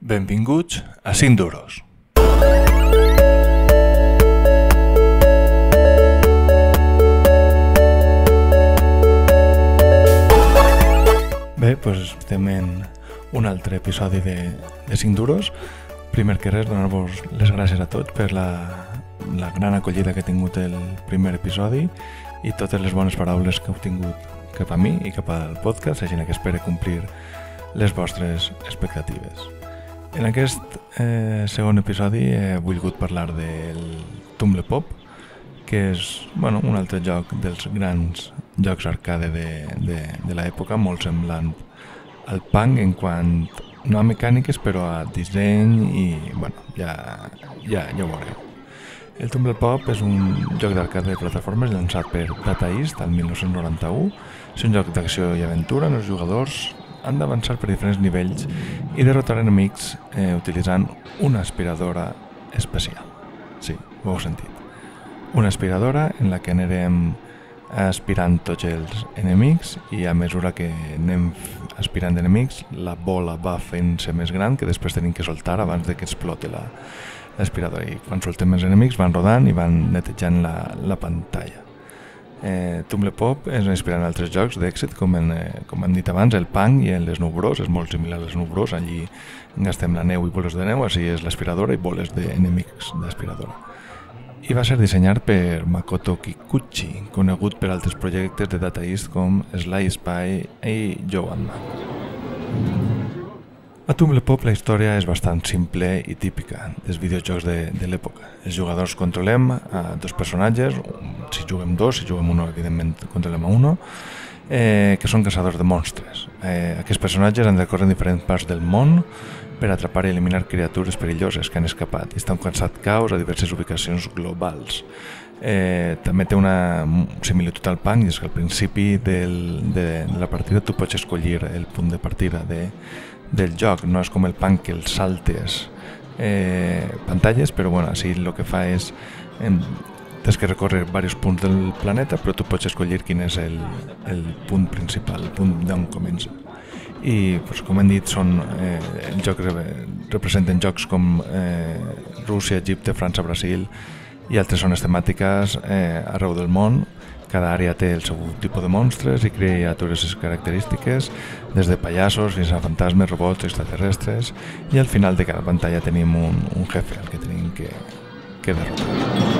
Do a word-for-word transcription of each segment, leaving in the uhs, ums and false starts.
Benvinguts a cinc duros. Bé, doncs estem en un altre episodi de, de cinc duros. Primer que res, donar-vos les gràcies a tots per la, la gran acollida que ha tingut el primer episodi i totes les bones paraules que heu tingut cap a mi i cap al podcast, així que espero complir les vostres expectatives. En aquest eh, segon episodi he volgut parlar del Tumble Pop, que és bueno, un altre joc dels grans jocs arcade de, de, de l'època, molt semblant al Pong en quant no a mecàniques però a disseny i bueno, ja, ja, ja ho veureu. El Tumble Pop és un joc d'arcade de plataformes llançat per Data East el mil nou-cents noranta-u. És un joc d'acció i aventura on els jugadors han d'avançar per diferents nivells i derrotar enemics eh, utilitzant una aspiradora especial. Sí, ho heu sentit. Una aspiradora en la que anirem aspirant tots els enemics i a mesura que anem aspirant enemics la bola va fent-se més gran que després tenim que soltar abans de que explote la, l'aspiradora. I quan soltem els enemics van rodant i van netejant la, la pantalla. Eh, Tumble Pop és inspirant en altres jocs d'èxit com, en, eh, com hem dit abans, el Pong i el Snow Bros. És molt similar al Snow Bros. Allí gastem la neu i boles de neu, així és l'aspiradora i boles d'enemics d'aspiradora. I va ser dissenyat per Makoto Kikuchi, conegut per altres projectes de Data East com Sly Spy i Joe and Mac. A Tumble Pop la història és bastant simple i típica dels videojocs de, de l'època. Els jugadors controlem a dos personatges, si juguem dos, si juguem uno, evidentment controlem a uno, eh, que són caçadors de monstres. Eh, aquests personatges han de córrer en diferents parts del món per atrapar i eliminar criatures perilloses que han escapat i estan causant caos a diverses ubicacions globals. Eh, també té una similitud al Pong, i és que al principi del, de, de la partida tu pots escollir el punt de partida de del joc, no és com el Pong que els saltes eh, pantalles, però bueno, així el que fa és eh, tens que recórrer diversos punts del planeta, però tu pots escollir quin és el, el punt principal, el punt d'on comença. I pues, com hem dit, són, eh, el joc representen jocs com eh, Rússia, Egipte, França, Brasil i altres zones temàtiques eh, arreu del món. Cada àrea té el seu tipus de monstres i criatures característiques, des de pallassos fins a fantasmes, robots, extraterrestres, i al final de cada pantalla tenim un, un jefe al que tenim que, que derrotar.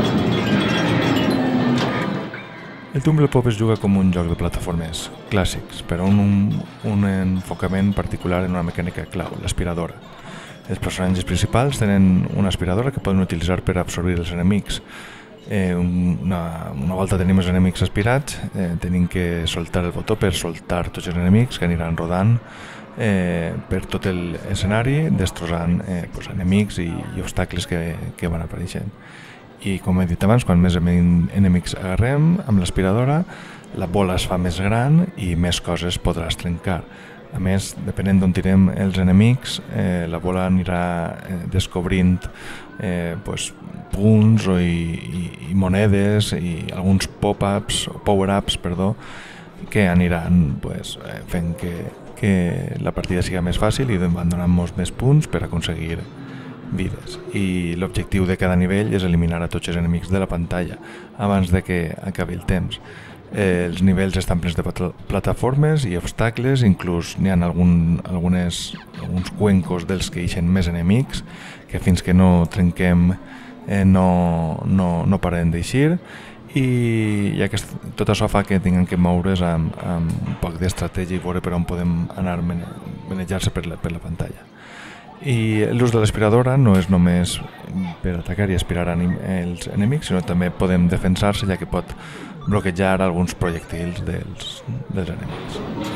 El Tumble Pop es juga com un joc de plataformes clàssics, però amb un, un enfocament particular en una mecànica clau, l'aspiradora. Els personatges principals tenen una aspiradora que poden utilitzar per absorbir els enemics. Eh, una, una volta tenim els enemics aspirats, eh, tenim que soltar el botó per soltar tots els enemics que aniran rodant eh, per tot l'escenari, destrossant eh, pues, enemics i, i obstacles que, que van apareixent. I com he dit abans, quan més enemics agarrem amb l'aspiradora, la bola es fa més gran i més coses podràs trencar. A més, depenent d'on tirem els enemics, eh, la bola anirà eh, descobrint eh, pues, punts o i, i, i monedes i alguns pop-ups o power-ups, perdó, que aniran pues, eh, fent que, que la partida siga més fàcil i van donant molts més punts per aconseguir vides. I l'objectiu de cada nivell és eliminar a tots els enemics de la pantalla abans de que acabi el temps. Eh, els nivells estan plens de plataformes i obstacles, inclús n'hi ha algun, algunes, alguns cuencos dels que ixen més enemics, que fins que no trenquem eh, no, no, no paren d'eixir, i, i aquest, tot això fa que tinguem que moure's amb, amb un poc d'estratègia i veure per on podem anar manejar-se per la, per la pantalla. I l'ús de l'aspiradora no és només per atacar i aspirar els enemics, sinó també podem defensar-se, ja que pot bloquejar alguns projectils dels, dels enemics.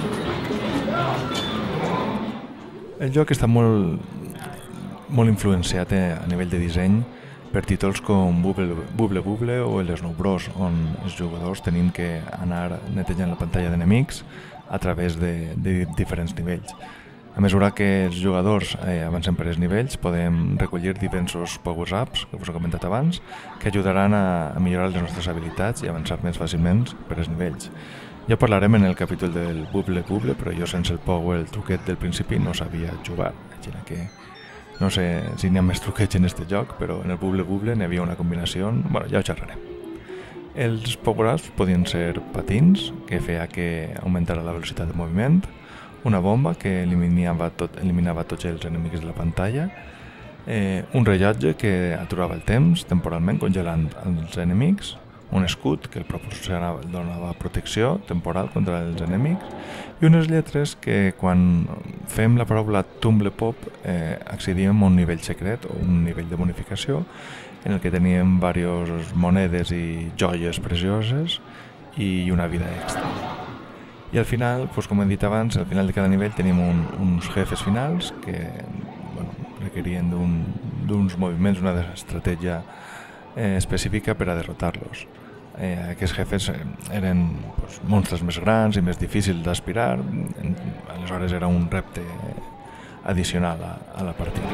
El joc està molt, molt influenciat a nivell de disseny per títols com Bubble Bubble, Bubble o el Snow Bros, on els jugadors tenim que anar netejant la pantalla d'enemics a través de, de diferents nivells. A mesura que els jugadors eh, avancen per els nivells, podem recollir diversos power-ups, que us he comentat abans, que ajudaran a, a millorar les nostres habilitats i avançar més fàcilment per els nivells. Ja parlarem en el capítol del Bubble Bubble, però jo sense el power, el truquet del principi, no sabia jugar, així que No sé si n'hi ha més truqueig en este joc, però en el Bubble Bubble n'hi havia una combinació... Bueno, ja ho xerrarem. Els power-ups podien ser patins, que feia que augmentara la velocitat de moviment, una bomba que eliminava, tot, eliminava tots els enemics de la pantalla, eh, un rellotge que aturava el temps temporalment congelant els enemics, un escut que el proporcionava, donava protecció temporal contra els enemics i unes lletres que quan fem la paraula Tumblepop eh, accedíem a un nivell secret o un nivell de bonificació en el que teníem diverses monedes i joies precioses i una vida extra. I al final, pues, com he dit abans, al final de cada nivell tenim un, uns jefes finals que bueno, requerien d'uns moviments, una estratègia eh, específica per a derrotar-los. Eh, aquests jefes eren pues, monstres més grans i més difícils d'aspirar, aleshores era un repte addicional a, a la partida.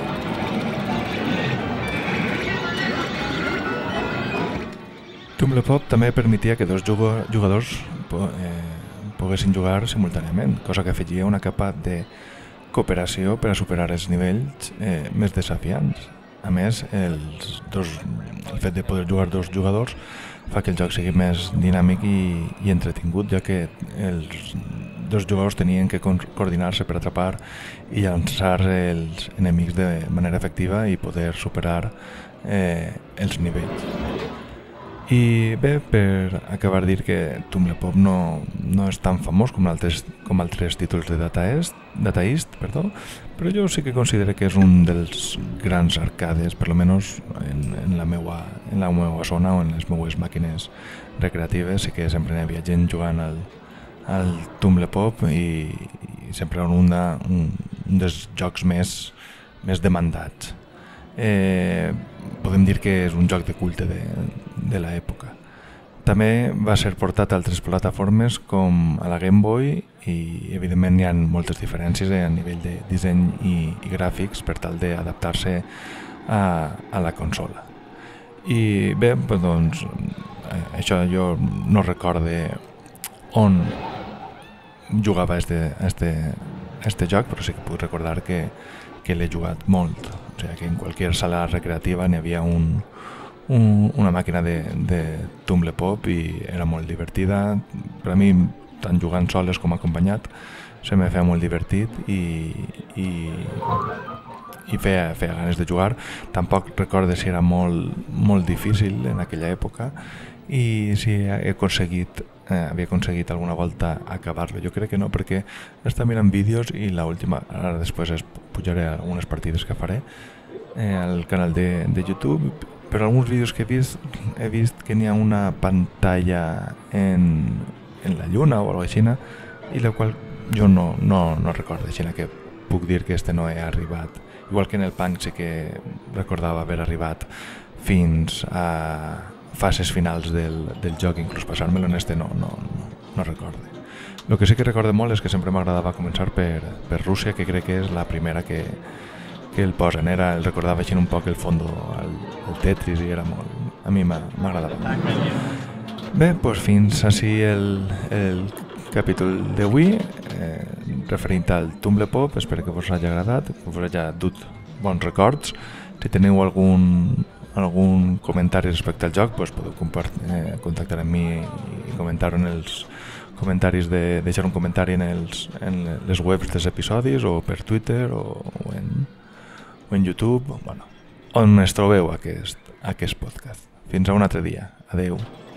Tumblepop també permetia que dos jugadors eh, poguessin jugar simultàniament, cosa que afegia una capa de cooperació per a superar els nivells eh, més desafiants. A més, els dos, el fet de poder jugar dos jugadors fa que el joc sigui més dinàmic i, i entretingut, ja que els dos jugadors tenien que coordinar-se per atrapar i llançar els enemics de manera efectiva i poder superar eh, els nivells. I bé, per acabar dir que Tumblepop no, no és tan famós com altres, com altres títols de Data East, Data East, perdó, però jo sí que considero que és un dels grans arcades, per almenys en, en, la meua, en la meua zona o en les meues màquines recreatives. Sí que sempre hi havia gent jugant al, al Tumblepop i, i sempre era un, de, un, un dels jocs més, més demandats. Eh, podem dir que és un joc de culte de, de l'època. També va ser portat a altres plataformes com a la Game Boy i evidentment hi ha moltes diferències a nivell de disseny i, i gràfics per tal d'adaptar-se a, a la consola. I bé, doncs, això jo no recorde on jugava este, este, este joc, però sí que puc recordar que, que l'he jugat molt. O sigui que en qualsevol sala recreativa n'hi havia un, un, una màquina de, de Tumblepop i era molt divertida. Per a mi, tant jugant soles com acompanyat, se me feia molt divertit i, i, i feia, feia ganes de jugar. Tampoc recordo si era molt, molt difícil en aquella època i si he aconseguit, eh, havia aconseguit alguna volta acabar-lo. Jo crec que no, perquè està mirant vídeos i l'última, ara després es pujaré a algunes partides que faré eh, al canal de, de YouTube, però alguns vídeos que he vist he vist que n'hi ha una pantalla en, en la lluna o alguna cosa així, i la qual jo no, no, no recordo, així que puc dir que este no he arribat. Igual que en el Punk sí que recordava haver arribat fins a fases finals del, del joc, inclús passar-me-lo en este no, no, no, no recordo. El que sí que recordo molt és que sempre m'agradava començar per, per Rússia, que crec que és la primera que, que el posen. Era, el recordava així un poc el fondo, el, el Tetris, i era molt... A mi m'agradava. Bé, doncs fins així el, el capítol d'avui, eh, referint al Tumblepop. Espero que vos hagi agradat, que vos hagi dut bons records. Si teniu algun... algun comentari respecte al joc, doncs podeu eh, contactar amb mi i comentar-ho en els comentaris, de deixar un comentari en, els, en les webs dels episodis o per Twitter o, o, en, o en YouTube, bueno, on es trobeu aquest, aquest podcast. Fins a un altre dia. Adeu.